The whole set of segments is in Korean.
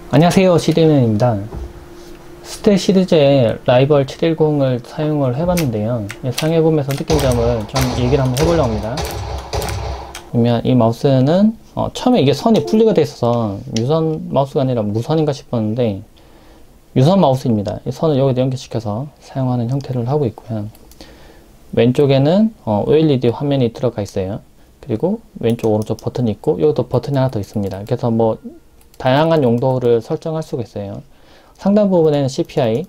안녕하세요, 시드맨입니다. 스텔 시리즈의 라이벌 710을 사용을 해봤는데요. 사용해보면서 느낀 점을 좀 얘기를 한번 해보려고 합니다. 그러면 이 마우스는 처음에 이게 선이 분리가 돼 있어서 유선 마우스가 아니라 무선인가 싶었는데 유선 마우스입니다. 이 선을 여기다 연결시켜서 사용하는 형태를 하고 있고요. 왼쪽에는 OLED 화면이 들어가 있어요. 그리고 왼쪽 오른쪽 버튼이 있고 여기도 버튼이 하나 더 있습니다. 그래서 뭐 다양한 용도를 설정할 수가 있어요. 상단 부분에는 CPI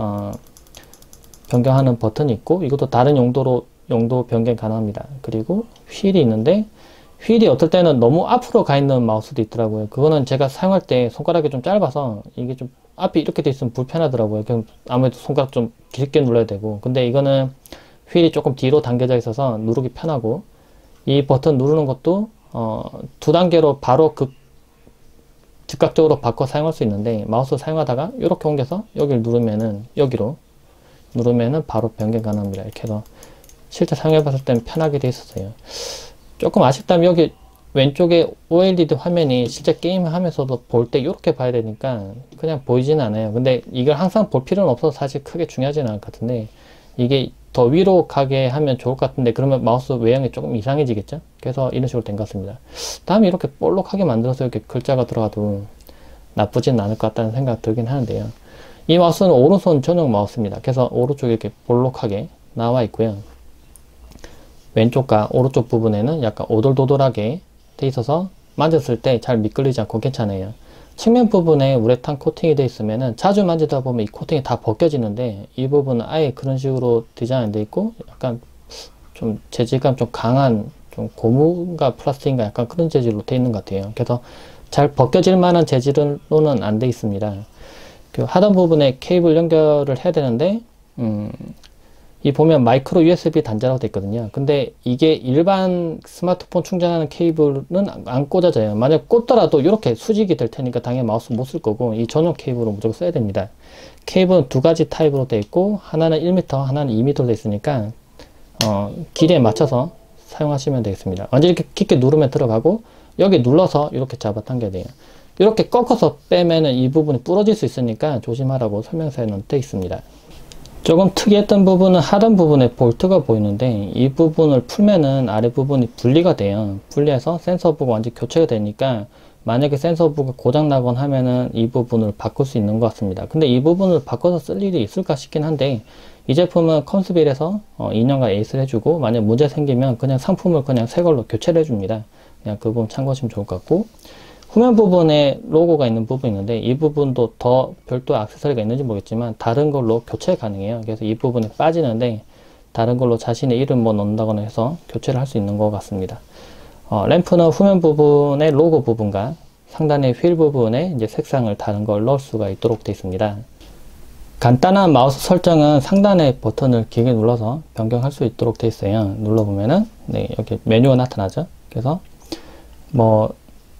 변경하는 버튼이 있고 이것도 다른 용도로 용도 변경 가능합니다. 그리고 휠이 있는데 휠이 어떨 때는 너무 앞으로 가 있는 마우스도 있더라고요. 그거는 제가 사용할 때 손가락이 좀 짧아서 이게 좀 앞이 이렇게 돼 있으면 불편하더라고요. 그럼 아무래도 손가락 좀 길게 눌러야 되고, 근데 이거는 휠이 조금 뒤로 당겨져 있어서 누르기 편하고, 이 버튼 누르는 것도 두 단계로 바로 즉각적으로 바꿔 사용할 수 있는데, 마우스 사용하다가 이렇게 옮겨서 여기를 누르면은, 여기로 누르면은 바로 변경 가능합니다. 이렇게 해서 실제 사용해 봤을 때는 편하게 되어 있었어요. 조금 아쉽다면 여기 왼쪽에 OLED 화면이 실제 게임 하면서도 볼 때 이렇게 봐야 되니까 그냥 보이지는 않아요. 근데 이걸 항상 볼 필요는 없어서 사실 크게 중요하지는 않을 것 같은데, 이게 더 위로 가게 하면 좋을 것 같은데 그러면 마우스 외형이 조금 이상해지겠죠? 그래서 이런 식으로 된 것 같습니다. 다음에 이렇게 볼록하게 만들어서 이렇게 글자가 들어가도 나쁘진 않을 것 같다는 생각 들긴 하는데요. 이 마우스는 오른손 전용 마우스입니다. 그래서 오른쪽에 이렇게 볼록하게 나와 있고요. 왼쪽과 오른쪽 부분에는 약간 오돌도돌하게 돼 있어서 만졌을 때 잘 미끌리지 않고 괜찮아요. 측면 부분에 우레탄 코팅이 되어 있으면은 자주 만지다 보면 이 코팅이 다 벗겨지는데, 이 부분은 아예 그런 식으로 디자인 되어 있고 약간 좀 재질감 좀 강한 좀 고무인가 플라스틱인가 약간 그런 재질로 되어 있는 것 같아요. 그래서 잘 벗겨질 만한 재질로는 안 되어 있습니다. 그 하단 부분에 케이블 연결을 해야 되는데 이 보면 마이크로 USB 단자라고 되어 있거든요. 근데 이게 일반 스마트폰 충전하는 케이블은 안 꽂아져요. 만약 꽂더라도 이렇게 수직이 될 테니까 당연히 마우스 못 쓸 거고, 이 전용 케이블로 무조건 써야 됩니다. 케이블은 두 가지 타입으로 되어 있고, 하나는 1m, 하나는 2m로 되어 있으니까 길이에 맞춰서 사용하시면 되겠습니다. 완전 이렇게 깊게 누르면 들어가고, 여기 눌러서 이렇게 잡아당겨야 돼요. 이렇게 꺾어서 빼면은 이 부분이 부러질 수 있으니까 조심하라고 설명서에는 되어 있습니다. 조금 특이했던 부분은 하단 부분에 볼트가 보이는데, 이 부분을 풀면은 아래 부분이 분리가 돼요. 분리해서 센서부가 완전 교체가 되니까 만약에 센서부가 고장나거나 하면은 이 부분을 바꿀 수 있는 것 같습니다. 근데 이 부분을 바꿔서 쓸 일이 있을까 싶긴 한데, 이 제품은 컴스빌에서 2년간 에이스를 해주고, 만약 문제 생기면 그냥 상품을 그냥 새 걸로 교체를 해줍니다. 그냥 그 부분 참고하시면 좋을 것 같고, 후면 부분에 로고가 있는 부분이 있는데, 이 부분도 더 별도 액세서리가 있는지 모르겠지만 다른 걸로 교체 가능해요. 그래서 이 부분이 빠지는데 다른 걸로 자신의 이름 뭐 넣는다거나 해서 교체를 할 수 있는 것 같습니다. 램프는 후면 부분의 로고 부분과 상단의 휠 부분에 이제 색상을 다른 걸 넣을 수가 있도록 되어 있습니다. 간단한 마우스 설정은 상단의 버튼을 길게 눌러서 변경할 수 있도록 되어 있어요. 눌러보면은 여기 메뉴가 나타나죠. 그래서 뭐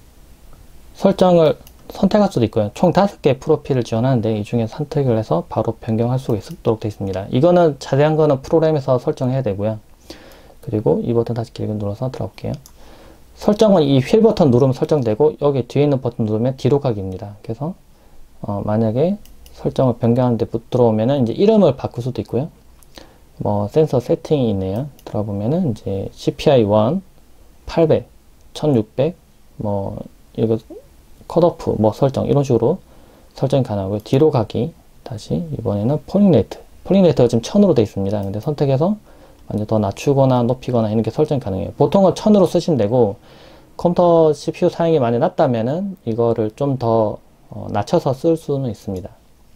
설정을 선택할 수도 있고요. 총 5개 프로필을 지원하는데 이 중에 선택을 해서 바로 변경할 수 있도록 되어 있습니다. 이거는 자세한 거는 프로그램에서 설정해야 되고요. 그리고 이 버튼 다시 길게 눌러서 들어볼게요. 설정은 이 휠 버튼 누르면 설정되고, 여기 뒤에 있는 버튼 누르면 뒤로 가기입니다. 그래서 만약에 설정을 변경하는데 들어오면은 이제 이름을 바꿀 수도 있고요. 뭐 센서 세팅이 있네요. 들어보면은 이제 CPI 1, 800, 1600, 뭐 이거 컷오프 뭐 설정 이런 식으로 설정이 가능하고요. 뒤로 가기, 다시 이번에는 폴링 레이트, 폴링 레이트가 지금 1000으로 되어 있습니다. 근데 선택해서 완전 더 낮추거나 높이거나 이런 게 설정이 가능해요. 보통은 1000으로 쓰시면 되고, 컴퓨터 CPU 사용이 많이 낮다면은 이거를 좀 더 낮춰서 쓸 수는 있습니다.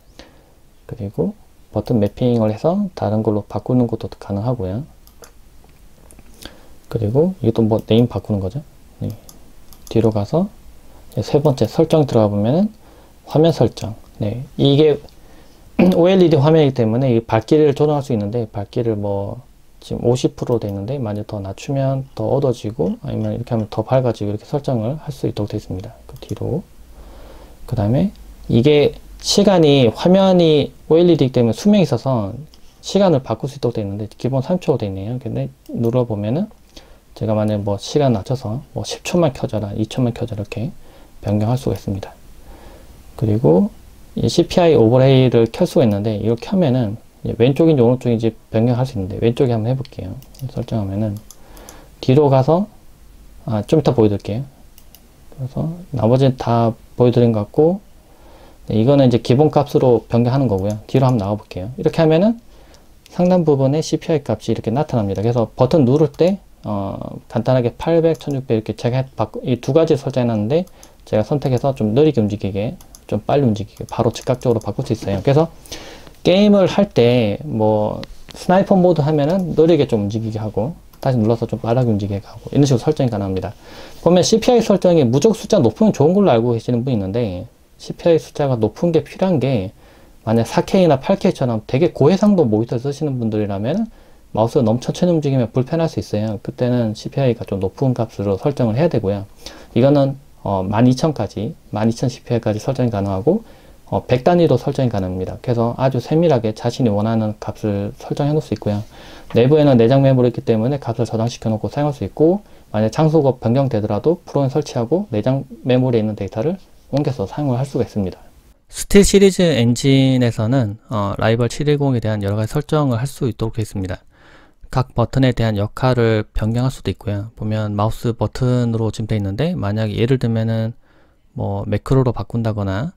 그리고 버튼 매핑을 해서 다른 걸로 바꾸는 것도 가능하고요. 그리고 이것도 뭐 네임 바꾸는 거죠. 뒤로 가서 세 번째 설정 들어가 보면은 화면 설정. 이게 OLED 화면이기 때문에 이 밝기를 조정할 수 있는데, 밝기를 뭐 지금 50% 되어 있는데 만약 더 낮추면 더 어두워지고, 아니면 이렇게 하면 더 밝아지고, 이렇게 설정을 할 수 있도록 되어 있습니다. 그 뒤로. 그 다음에 이게 시간이, 화면이 OLED이기 때문에 수명이 있어서 시간을 바꿀 수 있도록 되어 있는데 기본 3초로 되어 있네요. 근데 눌러보면은 제가 만약 뭐 시간 낮춰서 뭐 10초만 켜져라, 2초만 켜져라 이렇게 변경할 수가 있습니다. 그리고 이 CPI 오버레이를 켤 수가 있는데, 이걸 켜면은 왼쪽인지 오른쪽인지 변경할 수 있는데, 왼쪽에 한번 해볼게요. 설정하면은 뒤로 가서 좀 이따 보여드릴게요. 그래서 나머지는 다 보여드린 것 같고, 이거는 이제 기본 값으로 변경하는 거고요. 뒤로 한번 나와 볼게요. 이렇게 하면은 상단 부분에 CPI 값이 이렇게 나타납니다. 그래서 버튼 누를 때 간단하게 800, 1600 이렇게 제가 이 두 가지 설정해 놨는데, 제가 선택해서 좀 느리게 움직이게, 좀 빨리 움직이게, 바로 즉각적으로 바꿀 수 있어요. 그래서 게임을 할 때 뭐 스나이퍼 모드 하면은 느리게 좀 움직이게 하고, 다시 눌러서 좀 빠르게 움직이게 하고, 이런 식으로 설정이 가능합니다. 보면 CPI 설정이 무조건 숫자 높으면 좋은 걸로 알고 계시는 분이 있는데, CPI 숫자가 높은 게 필요한 게, 만약 4K나 8K처럼 되게 고해상도 모니터 쓰시는 분들이라면 마우스가 너무 천천히 움직이면 불편할 수 있어요. 그때는 CPI가 좀 높은 값으로 설정을 해야 되고요. 이거는 12,000까지, 12,000 CPI까지 설정이 가능하고 100단위로 설정이 가능합니다. 그래서 아주 세밀하게 자신이 원하는 값을 설정해 놓을 수 있고요. 내부에는 내장 메모리 있기 때문에 값을 저장시켜 놓고 사용할 수 있고, 만약 장소가 변경되더라도 프로그램 설치하고 내장 메모리에 있는 데이터를 옮겨서 사용을 할 수가 있습니다. 스틸 시리즈 엔진에서는 라이벌 710에 대한 여러가지 설정을 할 수 있도록 되어 있습니다. 각 버튼에 대한 역할을 변경할 수도 있고요. 보면 마우스 버튼으로 지금 되어 있는데, 만약에 예를 들면은 뭐 매크로로 바꾼다거나,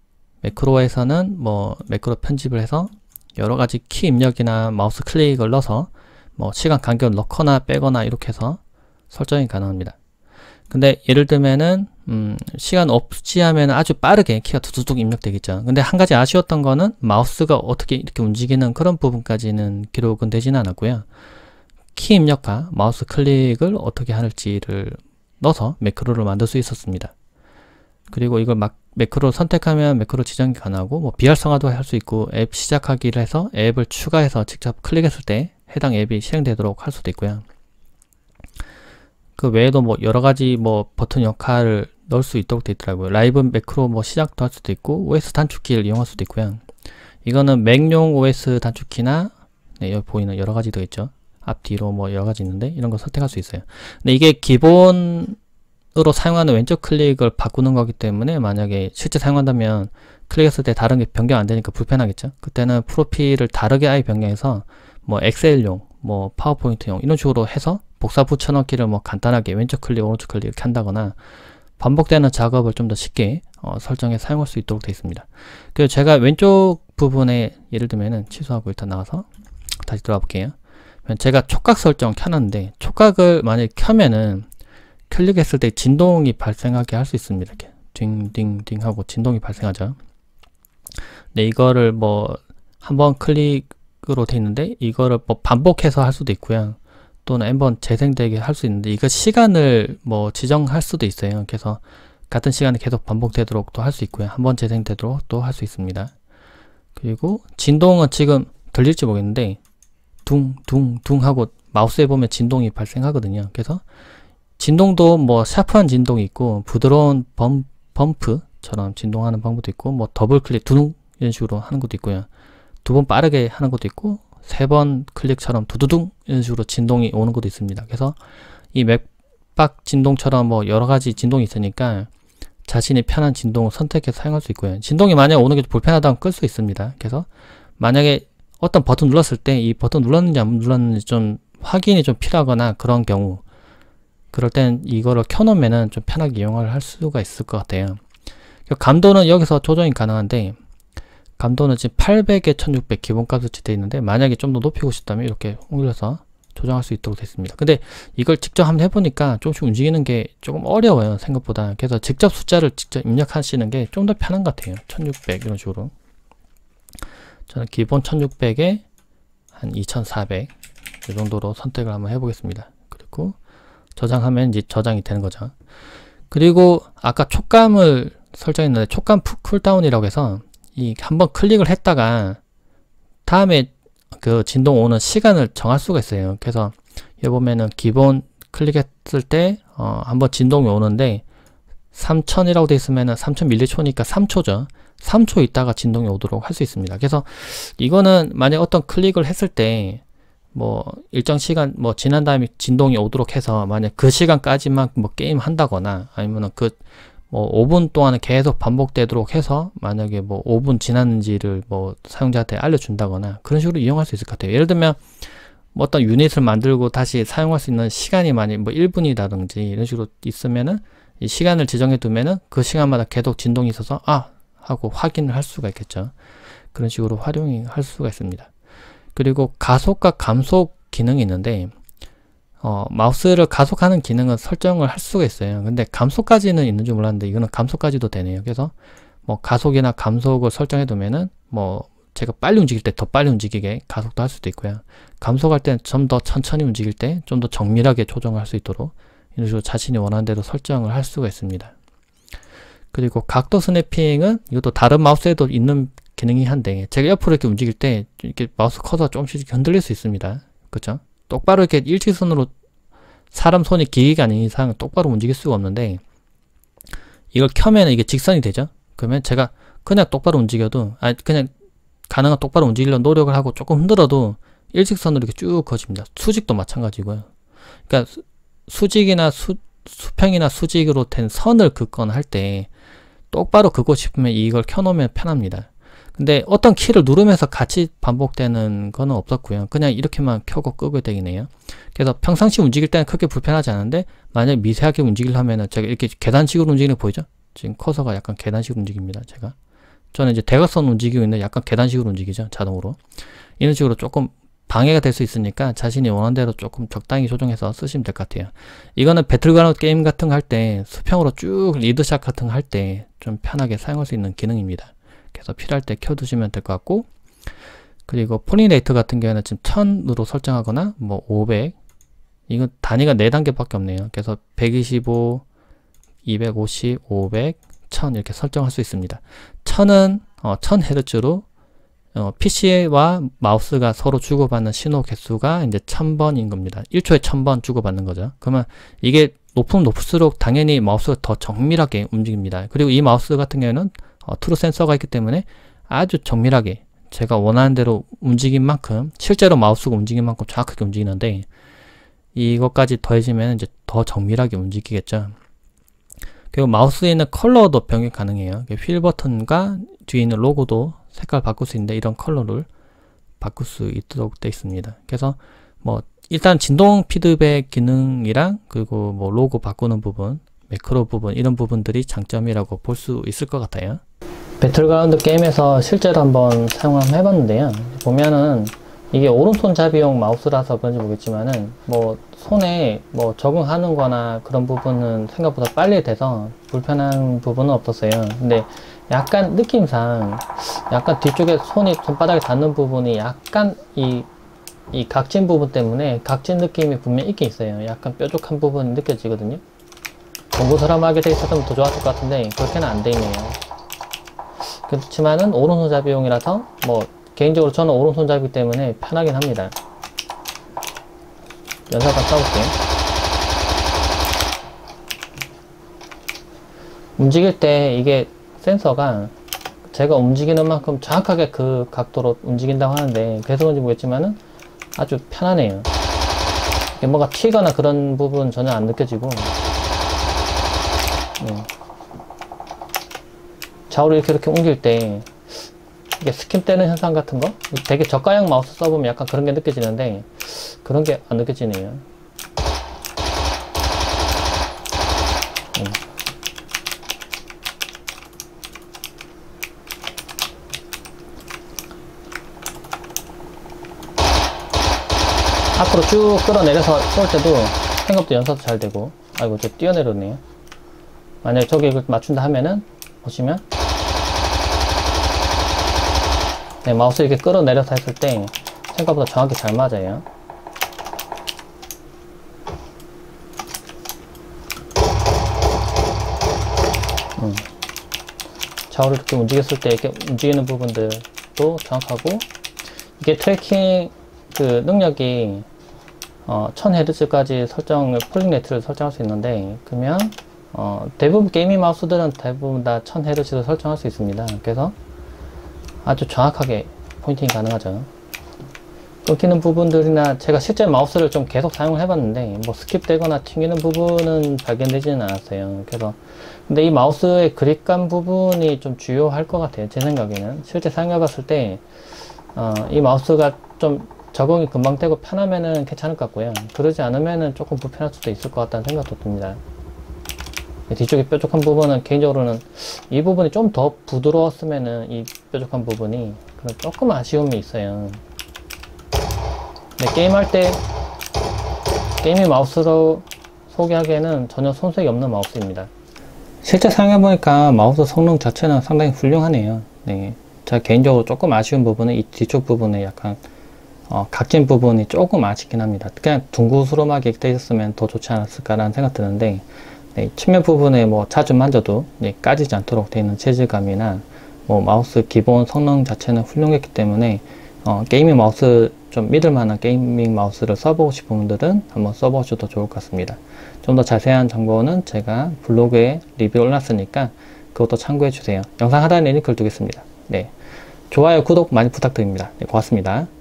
매크로에서는 뭐 매크로 편집을 해서 여러가지 키 입력이나 마우스 클릭을 넣어서 뭐 시간 간격을 넣거나 빼거나 이렇게 해서 설정이 가능합니다. 근데 예를 들면은 시간 없이 하면 아주 빠르게 키가 두두둑 입력되겠죠. 근데 한 가지 아쉬웠던 거는 마우스가 어떻게 이렇게 움직이는 그런 부분까지는 기록은 되지는 않았고요. 키 입력과 마우스 클릭을 어떻게 할지를 넣어서 매크로를 만들 수 있었습니다. 그리고 이걸 매크로 선택하면 매크로 지정이 가능하고, 뭐 비활성화도 할 수 있고, 앱 시작하기를 해서 앱을 추가해서 직접 클릭했을 때 해당 앱이 실행되도록 할 수도 있고요. 그 외에도 뭐 여러가지 뭐 버튼 역할을 넣을 수 있도록 되어 있더라고요. 라이브 매크로 뭐 시작도 할 수도 있고, OS 단축키를 이용할 수도 있고요. 이거는 맥용 OS 단축키나, 네, 여기 보이는 여러가지 되겠죠. 앞뒤로 뭐 여러가지 있는데, 이런 거 선택할 수 있어요. 근데 이게 기본으로 사용하는 왼쪽 클릭을 바꾸는 거기 때문에, 만약에 실제 사용한다면 클릭했을 때 다른 게 변경 안 되니까 불편하겠죠. 그때는 프로필을 다르게 아예 변경해서 뭐 엑셀용, 뭐 파워포인트용 이런 식으로 해서 복사 붙여넣기를 뭐 간단하게 왼쪽 클릭 오른쪽 클릭 이렇게 한다거나, 반복되는 작업을 좀 더 쉽게 설정해 사용할 수 있도록 되어 있습니다. 그리고 제가 왼쪽 부분에 예를 들면은 취소하고 일단 나가서 다시 들어가 볼게요. 제가 촉각 설정 켜놨는데, 촉각을 만약에 켜면은 클릭했을 때 진동이 발생하게 할 수 있습니다. 이렇게 딩딩딩 하고 진동이 발생하죠. 네, 이거를 뭐 한번 클릭으로 돼 있는데, 이거를 뭐 반복해서 할 수도 있고요. 또는 한번 재생되게 할 수 있는데, 이거 시간을 뭐 지정할 수도 있어요. 그래서 같은 시간에 계속 반복되도록 또 할 수 있고요. 한번 재생되도록 또 할 수 있습니다. 그리고 진동은 지금 들릴지 모르겠는데, 둥둥둥 하고 마우스에 보면 진동이 발생하거든요. 그래서 진동도 뭐 샤프한 진동이 있고, 부드러운 범프처럼 진동하는 방법도 있고, 뭐 더블 클릭 두둥 이런 식으로 하는 것도 있고요. 두 번 빠르게 하는 것도 있고, 3번 클릭처럼 두두둥 이런 식으로 진동이 오는 것도 있습니다. 그래서 이 맥박 진동처럼 뭐 여러가지 진동이 있으니까 자신이 편한 진동을 선택해서 사용할 수 있고요. 진동이 만약 오는 게 불편하다면 끌 수 있습니다. 그래서 만약에 어떤 버튼 눌렀을 때 이 버튼 눌렀는지 안 눌렀는지 좀 확인이 좀 필요하거나 그런 경우, 그럴 땐 이거를 켜놓으면은 좀 편하게 이용을 할 수가 있을 것 같아요. 감도는 여기서 조정이 가능한데, 감도는 지금 800에 1600 기본값으로 되어 있는데, 만약에 좀 더 높이고 싶다면 이렇게 옮겨서 조정할 수 있도록 되어 있습니다. 근데 이걸 직접 한번 해보니까 조금씩 움직이는 게 조금 어려워요, 생각보다. 그래서 직접 숫자를 직접 입력하시는 게 좀 더 편한 것 같아요. 1600 이런 식으로. 저는 기본 1600에 한 2400 이 정도로 선택을 한번 해보겠습니다. 그리고 저장하면 이제 저장이 되는 거죠. 그리고 아까 촉감을 설정했는데, 촉감 쿨다운이라고 해서 이 한번 클릭을 했다가 다음에 그 진동 오는 시간을 정할 수가 있어요. 그래서 여기 보면은 기본 클릭했을 때 한번 진동이 오는데 3000이라고 되어 있으면은 3000mC니까 3초죠. 3초 있다가 진동이 오도록 할 수 있습니다. 그래서 이거는 만약 어떤 클릭을 했을 때 뭐 일정 시간 뭐 지난 다음에 진동이 오도록 해서, 만약 그 시간까지만 뭐 게임 한다거나, 아니면은 그 뭐 5분 동안은 계속 반복되도록 해서 만약에 뭐 5분 지났는지를 뭐 사용자한테 알려준다거나 그런 식으로 이용할 수 있을 것 같아요. 예를 들면 뭐 어떤 유닛을 만들고 다시 사용할 수 있는 시간이 만약 뭐 1분이라든지 이런 식으로 있으면은 이 시간을 지정해 두면은 그 시간마다 계속 진동이 있어서 하고 확인을 할 수가 있겠죠. 그런 식으로 활용할 수가 있습니다. 그리고 가속과 감속 기능이 있는데 마우스를 가속하는 기능은 설정을 할 수가 있어요. 근데 감속까지는 있는 줄 몰랐는데 이거는 감속까지도 되네요. 그래서 뭐 가속이나 감속을 설정해 두면은 뭐 제가 빨리 움직일 때 더 빨리 움직이게 가속도 할 수도 있고요. 감속할 때는 좀 더 천천히 움직일 때 좀 더 정밀하게 조정할 수 있도록 이런 식으로 자신이 원하는 대로 설정을 할 수가 있습니다. 그리고 각도 스냅핑은 이것도 다른 마우스에도 있는 기능이 한데 제가 옆으로 이렇게 움직일 때 이렇게 마우스 커서가 조금씩 흔들릴 수 있습니다. 그쵸? 똑바로 이렇게 일직선으로 사람 손이 길이가 아닌 이상 똑바로 움직일 수가 없는데 이걸 켜면 이게 직선이 되죠? 그러면 제가 그냥 똑바로 움직여도 그냥 가능한 똑바로 움직이려고 노력을 하고 조금 흔들어도 일직선으로 이렇게 쭉 그어집니다. 수직도 마찬가지고요. 그러니까 수직이나 수평이나 수직으로 된 선을 긋거나 할 때 똑바로 긋고 싶으면 이걸 켜놓으면 편합니다. 근데 어떤 키를 누르면서 같이 반복되는 거는 없었고요. 그냥 이렇게만 켜고 끄게 되겠네요. 그래서 평상시 움직일 때는 크게 불편하지 않은데 만약 미세하게 움직이려면 제가 이렇게 계단식으로 움직이는 거 보이죠? 지금 커서가 약간 계단식으로 움직입니다. 저는 이제 대각선 움직이고 있는데 약간 계단식으로 움직이죠. 자동으로. 이런 식으로 조금 방해가 될 수 있으니까 자신이 원하는 대로 조금 적당히 조정해서 쓰시면 될 것 같아요. 이거는 배틀그라운드 게임 같은 거 할 때 수평으로 쭉 리드샷 같은 거 할 때 좀 편하게 사용할 수 있는 기능입니다. 그래서 필요할 때 켜두시면 될 것 같고, 그리고 폴링레이트 같은 경우에는 지금 1000으로 설정하거나 뭐 500, 이거 단위가 4단계밖에 없네요. 그래서 125, 250, 500, 1000 이렇게 설정할 수 있습니다. 1000은 1000Hz로 PC와 마우스가 서로 주고받는 신호 개수가 이제 1000번인 겁니다. 1초에 1000번 주고받는 거죠. 그러면 이게 높으면 높을수록 당연히 마우스가 더 정밀하게 움직입니다. 그리고 이 마우스 같은 경우에는 트루 센서가 있기 때문에 아주 정밀하게 제가 원하는 대로 움직인 만큼, 실제로 마우스가 움직인 만큼 정확하게 움직이는데 이것까지 더해지면 이제 더 정밀하게 움직이겠죠. 그리고 마우스에 있는 컬러도 변경 가능해요. 휠 버튼과 뒤에 있는 로고도 색깔 바꿀 수 있는데 이런 컬러를 바꿀 수 있도록 되어 있습니다. 그래서 뭐 일단 진동 피드백 기능이랑 그리고 뭐 로고 바꾸는 부분, 매크로 부분, 이런 부분들이 장점이라고 볼 수 있을 것 같아요. 배틀그라운드 게임에서 실제로 한번 사용 한번 해봤는데요. 보면은 이게 오른손잡이용 마우스라서 그런지 모르겠지만은 뭐 손에 뭐 적응하는 거나 그런 부분은 생각보다 빨리 돼서 불편한 부분은 없었어요. 근데 약간 느낌상 약간 뒤쪽에 손바닥에 닿는 부분이 약간 이 각진 부분 때문에 각진 느낌이 분명히 있긴 있어요. 약간 뾰족한 부분이 느껴지거든요. 동고서람하게 돼 있었으면 더 좋았을 것 같은데 그렇게는 안 돼 있네요. 그렇지만은 오른손잡이용이라서 뭐 개인적으로 저는 오른손잡이기 때문에 편하긴 합니다. 연사 한번 써볼게요. 움직일 때 이게 센서가 제가 움직이는 만큼 정확하게 그 각도로 움직인다고 하는데 그래서 그런지 모르겠지만은 아주 편하네요. 뭔가 튀거나 그런 부분 전혀 안 느껴지고, 좌우로 이렇게 옮길 때 이게 스킵 되는 현상 같은 거? 되게 저가형 마우스 써보면 약간 그런 게 느껴지는데 그런 게 안 느껴지네요. 앞으로 쭉 끌어내려서 쏠 때도 생각보다 연사도 잘 되고, 아이고 저 뛰어내렸네요. 만약에 저기 맞춘다 하면은 보시면 네, 마우스 이렇게 끌어내려서 했을 때 생각보다 정확히 잘 맞아요. 좌우로 이렇게 움직였을 때 이렇게 움직이는 부분들도 정확하고, 이게 트래킹 그 능력이 1000Hz까지 폴링레이트를 설정할 수 있는데, 그러면 대부분 게이밍 마우스들은 대부분 다 1000Hz를 설정할 수 있습니다. 그래서 아주 정확하게 포인팅이 가능하죠. 끊기는 부분들이나 제가 실제 마우스를 좀 계속 사용을 해봤는데 뭐 스킵되거나 튕기는 부분은 발견되지는 않았어요. 그래서 근데 이 마우스의 그립감 부분이 좀 주요할 것 같아요. 제 생각에는 실제 사용해봤을 때 이 마우스가 좀 적응이 금방 되고 편하면은 괜찮을 것 같고요. 그러지 않으면은 조금 불편할 수도 있을 것 같다는 생각도 듭니다. 뒤쪽에 뾰족한 부분은 개인적으로는 이 부분이 좀 더 부드러웠으면은 이 뾰족한 부분이 그런 조금 아쉬움이 있어요. 게임할 때 게이밍 마우스로 소개하기에는 전혀 손색이 없는 마우스입니다. 실제 사용해보니까 마우스 성능 자체는 상당히 훌륭하네요. 네, 제가 개인적으로 조금 아쉬운 부분은 이 뒤쪽 부분에 약간 각진 부분이 조금 아쉽긴 합니다. 그냥 둥그스름하게 되어 있었으면 더 좋지 않았을까라는 생각 드는데 네, 측면 부분에 뭐 자주 만져도 까지지 않도록 되어 있는 재질감이나 뭐 마우스 기본 성능 자체는 훌륭했기 때문에 게이밍 마우스 좀 믿을만한 게이밍 마우스를 써보고 싶은 분들은 한번 써보셔도 좋을 것 같습니다. 좀 더 자세한 정보는 제가 블로그에 리뷰 올랐으니까 그것도 참고해 주세요. 영상 하단에 링크를 두겠습니다. 네, 좋아요, 구독 많이 부탁드립니다. 네, 고맙습니다.